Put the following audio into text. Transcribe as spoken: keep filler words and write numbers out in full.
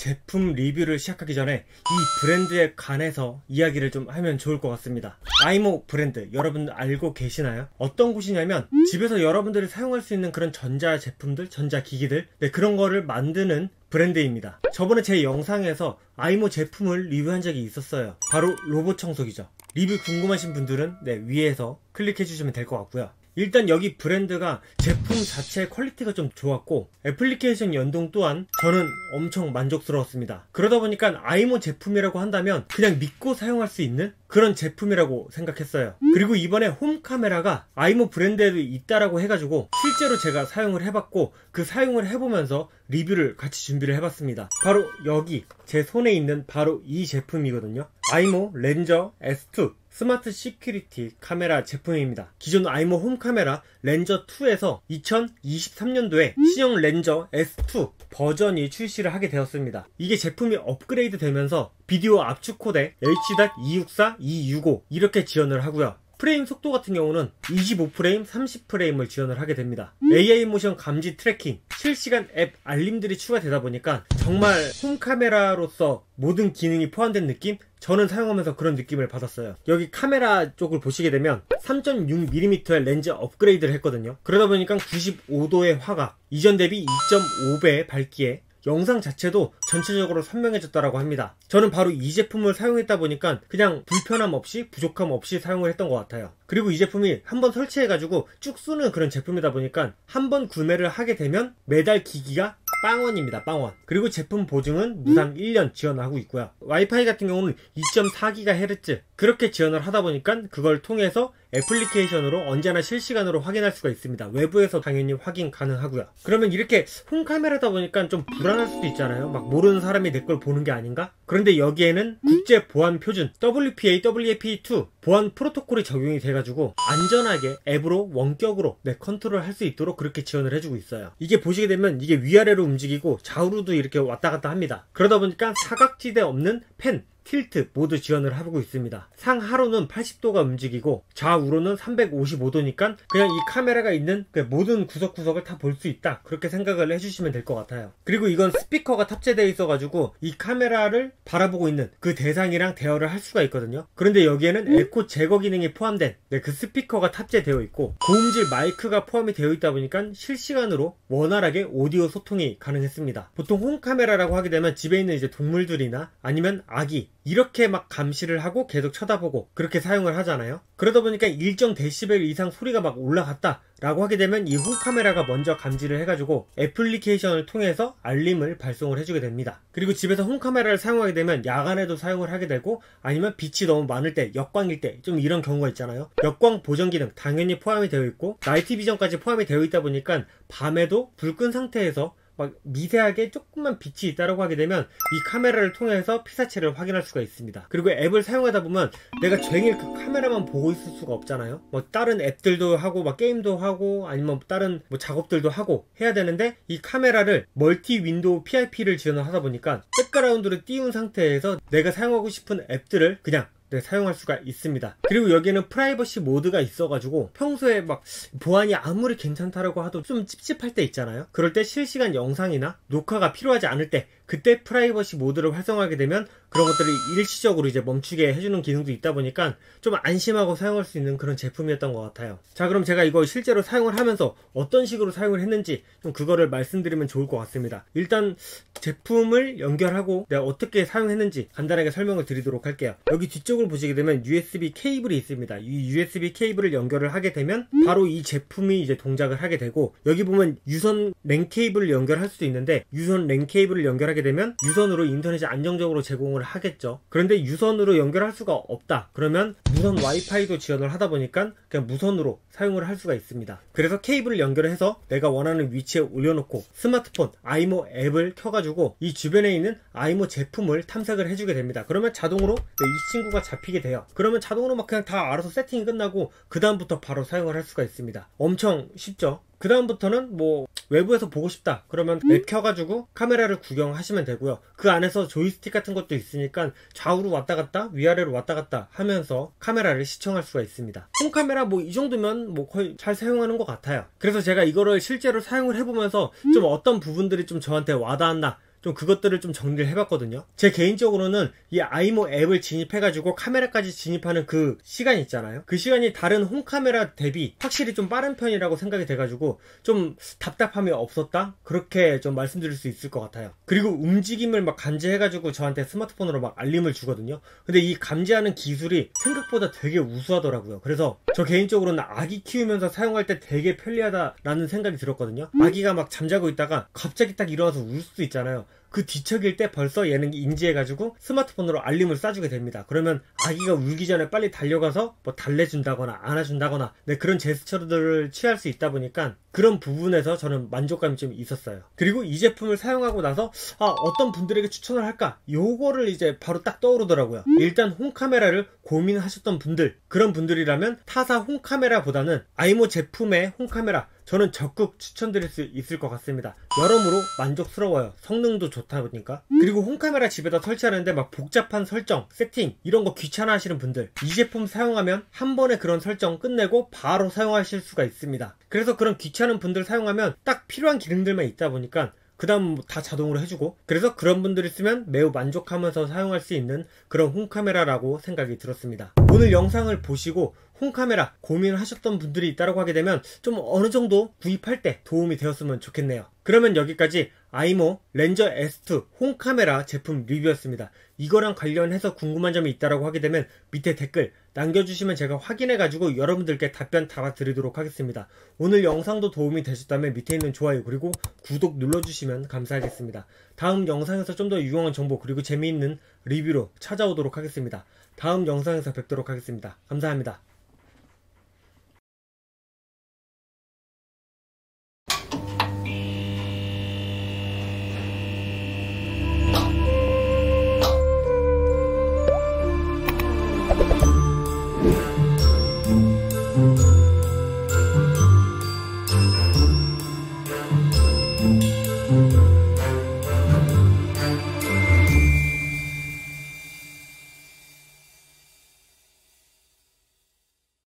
제품 리뷰를 시작하기 전에 이 브랜드에 관해서 이야기를 좀 하면 좋을 것 같습니다. 아이모 브랜드 여러분들 알고 계시나요? 어떤 곳이냐면 집에서 여러분들이 사용할 수 있는 그런 전자 제품들, 전자기기들, 네, 그런 거를 만드는 브랜드입니다. 저번에 제 영상에서 아이모 제품을 리뷰한 적이 있었어요. 바로 로봇 청소기죠. 리뷰 궁금하신 분들은 네, 위에서 클릭해 주시면 될 것 같고요. 일단 여기 브랜드가 제품 자체의 퀄리티가 좀 좋았고 애플리케이션 연동 또한 저는 엄청 만족스러웠습니다. 그러다 보니까 아이모 제품이라고 한다면 그냥 믿고 사용할 수 있는 그런 제품이라고 생각했어요. 그리고 이번에 홈카메라가 아이모 브랜드에도 있다라고 해가지고 실제로 제가 사용을 해봤고 그 사용을 해보면서 리뷰를 같이 준비를 해봤습니다. 바로 여기 제 손에 있는 바로 이 제품이거든요. 아이모 렌저 에스 투 스마트 시큐리티 카메라 제품입니다. 기존 아이모 홈카메라 렌저 투에서 이천이십삼 년도에 신형 렌저 에스 투 버전이 출시를 하게 되었습니다. 이게 제품이 업그레이드 되면서 비디오 압축 코덱 에이치 이백육십사, 이백육십오 이렇게 지원을 하고요. 프레임 속도 같은 경우는 이십오 프레임, 삼십 프레임을 지원을 하게 됩니다. 에이아이 모션 감지 트래킹, 실시간 앱 알림들이 추가되다 보니까 정말 홈카메라로서 모든 기능이 포함된 느낌? 저는 사용하면서 그런 느낌을 받았어요. 여기 카메라 쪽을 보시게 되면 삼 점 육 밀리미터의 렌즈 업그레이드를 했거든요. 그러다 보니까 구십오 도의 화각, 이전 대비 이 점 오 배의 밝기에 영상 자체도 전체적으로 선명해졌다라고 합니다. 저는 바로 이 제품을 사용했다 보니까 그냥 불편함 없이 부족함 없이 사용을 했던 것 같아요. 그리고 이 제품이 한번 설치해가지고 쭉 쓰는 그런 제품이다 보니까 한번 구매를 하게 되면 매달 기기가 빵원입니다. 빵원. 그리고 제품 보증은 무상 일 년 지원하고 있고요. 와이파이 같은 경우는 이 점 사 기가헤르츠 그렇게 지원을 하다 보니까 그걸 통해서 애플리케이션으로 언제나 실시간으로 확인할 수가 있습니다. 외부에서 당연히 확인 가능하고요. 그러면 이렇게 홈카메라다 보니까 좀 불안할 수도 있잖아요. 막 모르는 사람이 내 걸 보는 게 아닌가? 그런데 여기에는 국제 보안 표준 더블유 피 에이 더블유 에이 피 투 보안 프로토콜이 적용이 돼가지고 안전하게 앱으로 원격으로 네, 컨트롤 할 수 있도록 그렇게 지원을 해주고 있어요. 이게 보시게 되면 이게 위아래로 움직이고 좌우로도 이렇게 왔다 갔다 합니다. 그러다 보니까 사각지대 없는 펜 틸트 모두 지원을 하고 있습니다. 상하로는 팔십 도가 움직이고 좌우로는 삼백오십오 도니까 그냥 이 카메라가 있는 그 모든 구석구석을 다 볼 수 있다 그렇게 생각을 해주시면 될 것 같아요. 그리고 이건 스피커가 탑재되어 있어 가지고 이 카메라를 바라보고 있는 그 대상이랑 대화를 할 수가 있거든요. 그런데 여기에는 에코 제거 기능이 포함된 네, 그 스피커가 탑재되어 있고 고음질 마이크가 포함이 되어 있다 보니까 실시간으로 원활하게 오디오 소통이 가능했습니다. 보통 홈카메라라고 하게 되면 집에 있는 이제 동물들이나 아니면 아기 이렇게 막 감시를 하고 계속 쳐다보고 그렇게 사용을 하잖아요. 그러다 보니까 일정 데시벨 이상 소리가 막 올라갔다 라고 하게 되면 이 홈카메라가 먼저 감지를 해가지고 애플리케이션을 통해서 알림을 발송을 해주게 됩니다. 그리고 집에서 홈카메라를 사용하게 되면 야간에도 사용을 하게 되고 아니면 빛이 너무 많을 때, 역광일 때 좀 이런 경우가 있잖아요. 역광 보정 기능 당연히 포함이 되어 있고 나이트 비전까지 포함이 되어 있다 보니까 밤에도 불 끈 상태에서 막 미세하게 조금만 빛이 있다라고 하게 되면 이 카메라를 통해서 피사체를 확인할 수가 있습니다. 그리고 앱을 사용하다 보면 내가 종일 그 카메라만 보고 있을 수가 없잖아요. 뭐 다른 앱들도 하고 막 게임도 하고 아니면 다른 뭐 작업들도 하고 해야 되는데 이 카메라를 멀티 윈도우 피 아이 피를 지원을 하다 보니까 백그라운드를 띄운 상태에서 내가 사용하고 싶은 앱들을 그냥 네, 사용할 수가 있습니다. 그리고 여기에는 프라이버시 모드가 있어가지고 평소에 막 보안이 아무리 괜찮다라고 해도 좀 찝찝할 때 있잖아요. 그럴 때 실시간 영상이나 녹화가 필요하지 않을 때 그때 프라이버시 모드를 활성화하게 되면 그런 것들이 일시적으로 이제 멈추게 해주는 기능도 있다 보니까 좀 안심하고 사용할 수 있는 그런 제품이었던 것 같아요. 자, 그럼 제가 이거 실제로 사용을 하면서 어떤 식으로 사용을 했는지 좀 그거를 말씀드리면 좋을 것 같습니다. 일단 제품을 연결하고 내가 어떻게 사용했는지 간단하게 설명을 드리도록 할게요. 여기 뒤쪽을 보시게 되면 유에스비 케이블이 있습니다. 이 유에스비 케이블을 연결을 하게 되면 바로 이 제품이 이제 동작을 하게 되고 여기 보면 유선 랜 케이블을 연결할 수도 있는데 유선 랜 케이블을 연결하게 되면 유선으로 인터넷이 안정적으로 제공을 하겠죠. 그런데 유선으로 연결할 수가 없다 그러면 무선 와이파이도 지원을 하다 보니까 그냥 무선으로 사용을 할 수가 있습니다. 그래서 케이블을 연결해서 내가 원하는 위치에 올려놓고 스마트폰 아이모 앱을 켜가지고 이 주변에 있는 아이모 제품을 탐색을 해주게 됩니다. 그러면 자동으로 이 친구가 잡히게 돼요. 그러면 자동으로 막 그냥 다 알아서 세팅이 끝나고 그 다음부터 바로 사용을 할 수가 있습니다. 엄청 쉽죠. 그 다음부터는 뭐 외부에서 보고 싶다 그러면 앱 켜가지고 카메라를 구경하시면 되고요. 그 안에서 조이스틱 같은 것도 있으니까 좌우로 왔다 갔다 위아래로 왔다 갔다 하면서 카메라를 시청할 수가 있습니다. 홈카메라 뭐 이 정도면 뭐 거의 잘 사용하는 것 같아요. 그래서 제가 이거를 실제로 사용을 해보면서 좀 어떤 부분들이 좀 저한테 와닿았나 좀 그것들을 좀 정리를 해봤거든요. 제 개인적으로는 이 아이모 앱을 진입해가지고 카메라까지 진입하는 그 시간 있잖아요. 그 시간이 다른 홈카메라 대비 확실히 좀 빠른 편이라고 생각이 돼가지고 좀 답답함이 없었다? 그렇게 좀 말씀드릴 수 있을 것 같아요. 그리고 움직임을 막 감지해가지고 저한테 스마트폰으로 막 알림을 주거든요. 근데 이 감지하는 기술이 생각보다 되게 우수하더라고요. 그래서 저 개인적으로는 아기 키우면서 사용할 때 되게 편리하다라는 생각이 들었거든요. 아기가 막 잠자고 있다가 갑자기 딱 일어나서 울 수도 있잖아요. 그 뒤척일 때 벌써 얘는 인지해가지고 스마트폰으로 알림을 쏴주게 됩니다. 그러면 아기가 울기 전에 빨리 달려가서 뭐 달래준다거나 안아준다거나 네, 그런 제스처들을 취할 수 있다 보니까 그런 부분에서 저는 만족감이 좀 있었어요. 그리고 이 제품을 사용하고 나서 아, 어떤 분들에게 추천을 할까? 요거를 이제 바로 딱 떠오르더라고요. 일단 홈카메라를 고민하셨던 분들, 그런 분들이라면 타사 홈카메라보다는 아이모 제품의 홈카메라 저는 적극 추천드릴 수 있을 것 같습니다. 여러모로 만족스러워요. 성능도 좋다 보니까. 그리고 홈카메라 집에다 설치하는데 막 복잡한 설정, 세팅 이런 거 귀찮아 하시는 분들, 이 제품 사용하면 한 번에 그런 설정 끝내고 바로 사용하실 수가 있습니다. 그래서 그런 귀찮은 분들 사용하면 딱 필요한 기능들만 있다 보니까 그 다음 다 자동으로 해주고, 그래서 그런 분들이 쓰면 매우 만족하면서 사용할 수 있는 그런 홈카메라라고 생각이 들었습니다. 오늘 영상을 보시고 홈카메라 고민하셨던 분들이 있다고 하게 되면 좀 어느 정도 구입할 때 도움이 되었으면 좋겠네요. 그러면 여기까지 아이모 렌저 에스 투 홈카메라 제품 리뷰였습니다. 이거랑 관련해서 궁금한 점이 있다고 하게 되면 밑에 댓글 남겨주시면 제가 확인해가지고 여러분들께 답변 달아드리도록 하겠습니다. 오늘 영상도 도움이 되셨다면 밑에 있는 좋아요 그리고 구독 눌러주시면 감사하겠습니다. 다음 영상에서 좀 더 유용한 정보 그리고 재미있는 리뷰로 찾아오도록 하겠습니다. 다음 영상에서 뵙도록 하겠습니다. 감사합니다.